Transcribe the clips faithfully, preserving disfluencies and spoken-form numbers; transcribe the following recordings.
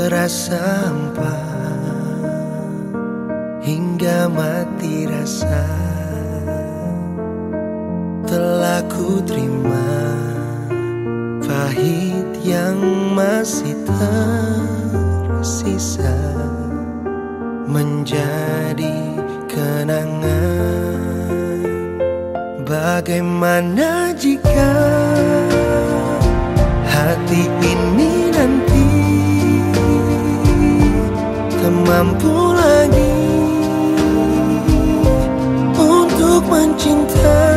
terasa hampa hingga mati rasa. Telah ku terima pahit yang masih tersisa menjadi kenangan. Bagaimana jika hati ini nanti tak mampu lagi untuk mencinta?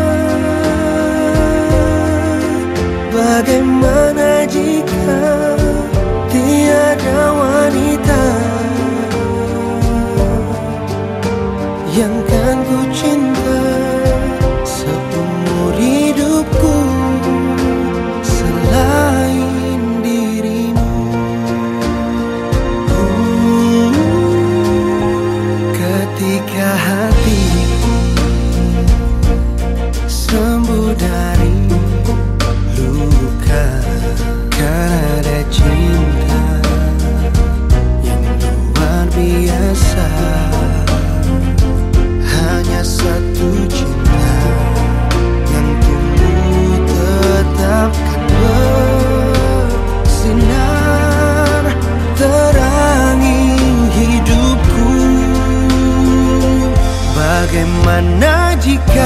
Bagaimana jika tiada wanita yang kan ku cinta seumur hidupku selain dirimu? uh, Ketika hati sembuh dari luka karena ada cinta yang luar biasa, hanya satu cinta yang tumbuh tetapkan bersinar terangi hidupku. Bagaimana jika